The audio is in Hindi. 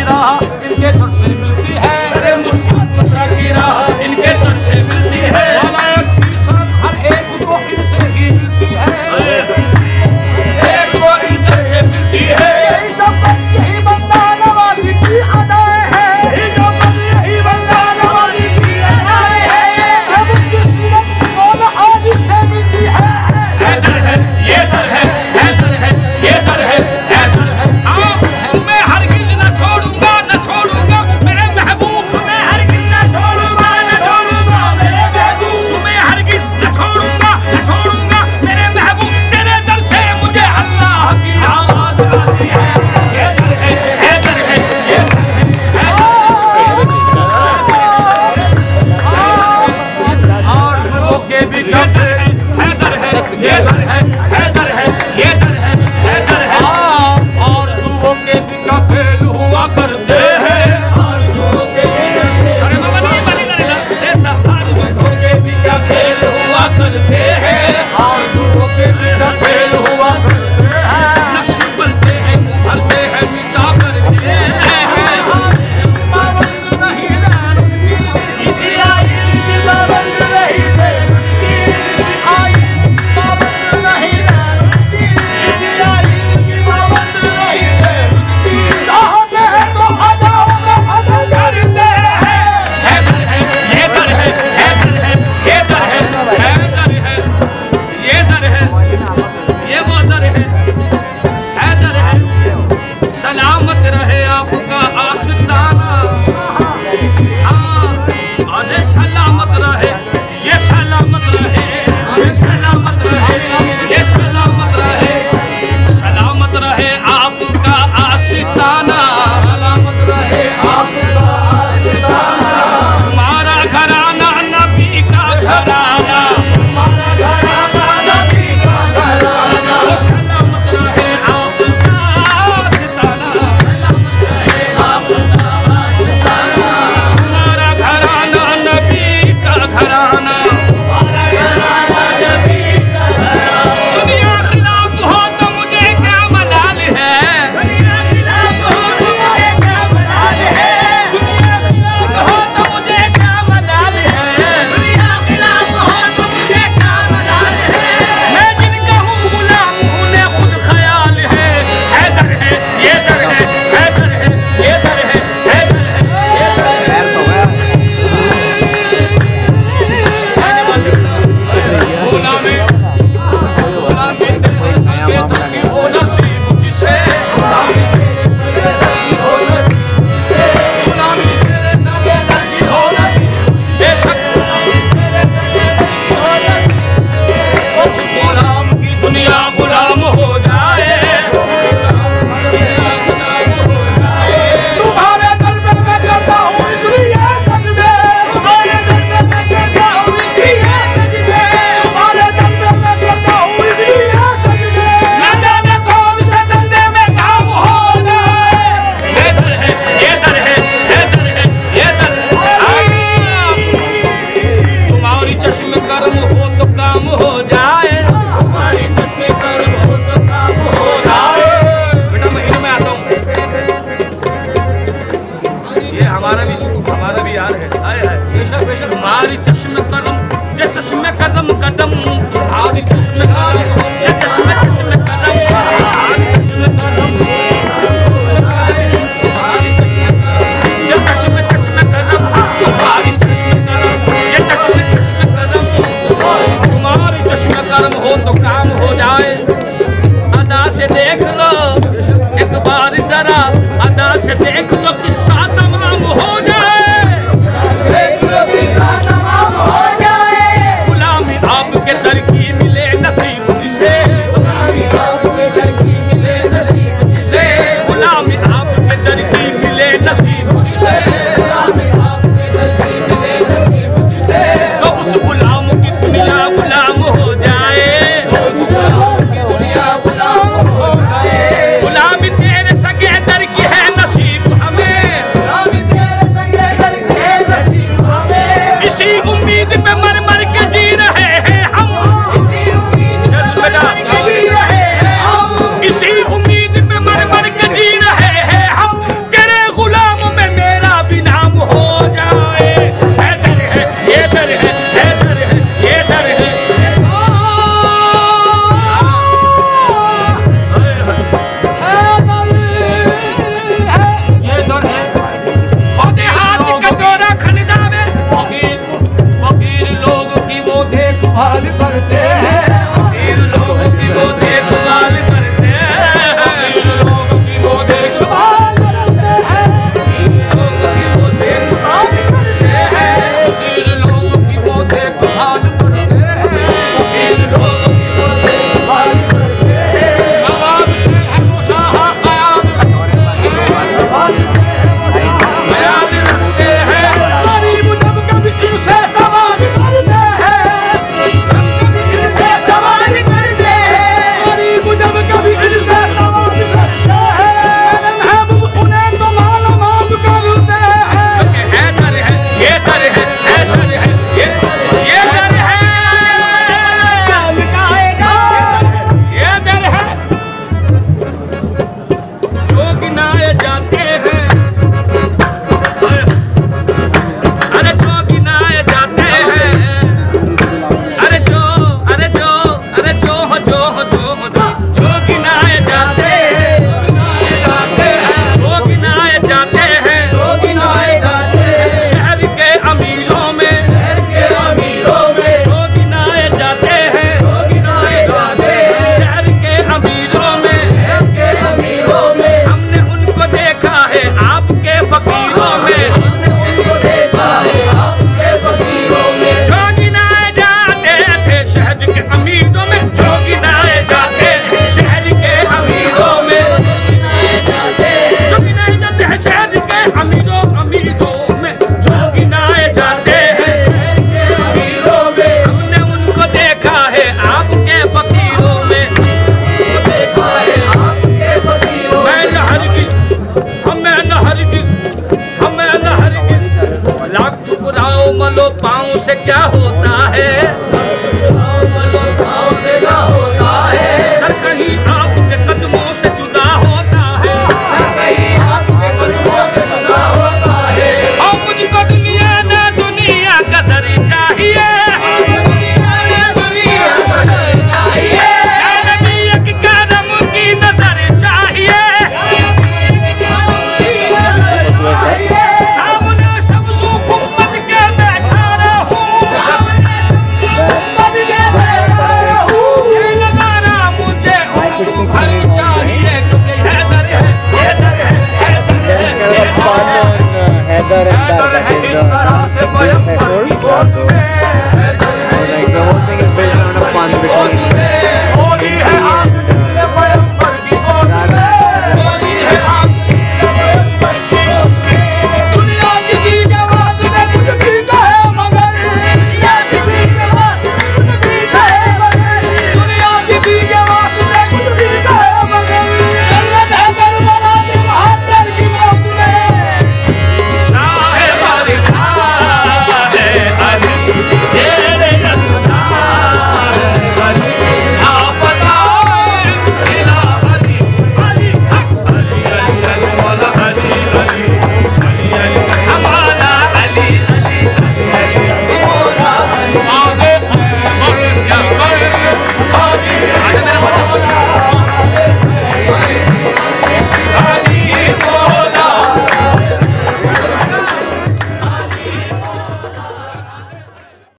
की राह इनके दर से मिलती है, अरे मुस्कान खुशा की राह इनके दर से मिलती है, वालायत की साथ हर एक को इनसे ही मिलती है, एक को इनसे से मिलती है। यही शब्द यही बंदा नवाजी की अदाएं हैं, यही बंदा नवाजी की अदाएं हैं, महबूब की सीरत मौला आदि से मिलती है। हैदर है ये दर है, हैदर है ये दर है, हैदर है। हाँ तुम्हें हरगिज न छोड़ूंगा, न छोड़ूंगा मेरे महबूब, तुम्हें हरगिज न छोड़ूंगा, न छोड़ूंगा मेरे महबूब, तुम्हें हरगिज न छोड़ूंगा, न छोड़ूंगा मेरे महबूब, तेरे दर से मुझे अल्लाह की आवाज आती है। ये दर है, हैदर है ये दर है, और लोगों के भी कैसे हैदर है ये दर है, हैदर है ये दर है, हैदर है। और सुबह के भी का खेल हुआ करते हैं, और सुबह के भी सरे बाबा नहीं बनी करेगा ऐसा, और सुबह के भी का खेल हुआ करते हैं, और सुबह के भी का खेल हुआ करते हैं, नक्शे बनते हैं भरते हैं मिटा करते हैं, पाबंद नहीं रहने की इसी आईन की पाबंद नहीं रहने की, इसी आईन की पाबंद नहीं रहने की, इसी आईन की पाबंद नहीं रहने की, चाहते हैं तो अदाओं में अदा करते हैं। हैदर है ये दर है, हैदर है ये दर है, हैदर है ये दर है, ये वो दर है, हैदर है। सलामत रहे आपका आशिकाना, हाँ अरे सलामत रहे, ये सलामत रहे, ये सलामत रहे, ये सलामत रहे, सलामत रहे आपका आशिकाना, सलामत रहे आपका आशिकाना, हमारा घराना नबी का घराना, हमारा घराना नबी का घराना, वो सलामत रहे आपका आशिकाना, सलामत रहे आपका आशिकाना, हमारा घराना नबी का घराना, हमारा घराना नबी का घराना। दुनिया खिलाफ हो तो मुझे क्या मलाल है, दुनिया खिलाफ हो तो मुझे क्या मलाल है, दुनिया खिलाफ हो तो मुझे क्या मलाल है, दुनिया खिलाफ हो तो मुझे क्या मलाल है, मैं जिनका हूँ गुलाम उन्हें खुद ख्याल है। हैदर है ये दर है, हैदर है ये दर है, हैदर है ये दर है। गुलामी गुलामी तेरे सगे दर की हो नसीब जिसे, गुलामी तेरे सगे हो नसीब जिसे, गुलामी तेरे सगे दर की हो नसीब बेशक, तो उस गुलाम की दुनिया गुलाम हो जाए, तुम्हारे दर पे मैं करता हूँ इसलिए सजदे, तुम्हारे दर पे मैं करता हूँ इसलिए सजदे, तुम्हारे दर पे मैं करता हूँ इसलिए सजदे, न जाने कौन से धंधे में काम हो जाए। हैदर है ये दर है, हैदर है ये दर है। तुम्हारी चश्मे कर्म हो तो काम हो जाए, तुम्हारी चश्मे कर्म हो तो काम हो जाए। बेटा महीने में आता हूँ, ये हमारा भी यार है, आए है बेशक बेशक। तुम्हारी चश्मे कर्म ये चश्मे कर्म कदम, तुम्हारी चश्मे कर्म ये चश्मे चश्मे कदम, तुम्हारी चश्मे कर्म, तुम्हारी चश्मे कर्म ये चश्मे चश्मे कदम, तुम्हारी चश्मे कर्म ये चश्मे चश्मे कदम, तुम्हारी चश्मे कर्म हो तो काम हो जाए। अदा से देख लो एक बार जरा, अदा से देख लो किस्सा तमाम हो जाए, देख लो किस्सा तमाम हो जाए। गुलामी आपके दर की मिले नसीब जिसे, गुलामी आपके दर की मिले नसीब जिसे, गुलामी आपके दर की मिले नसीब जिसे, गुलामी आपके दर की मिले नसीब जिसे, तो उस गुलाम की दुनिया गुलाम हो जाए, तो उस गुलाम की दुनिया गुलाम हो जाए। गुलामी तेरे सगे दर की है नसीब हमें, क्या